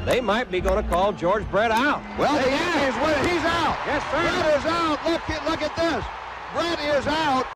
they might be going to call George Brett out. Well, the Yankees win. He's out. Yes, sir. Brett is out. Look at this. Brett is out.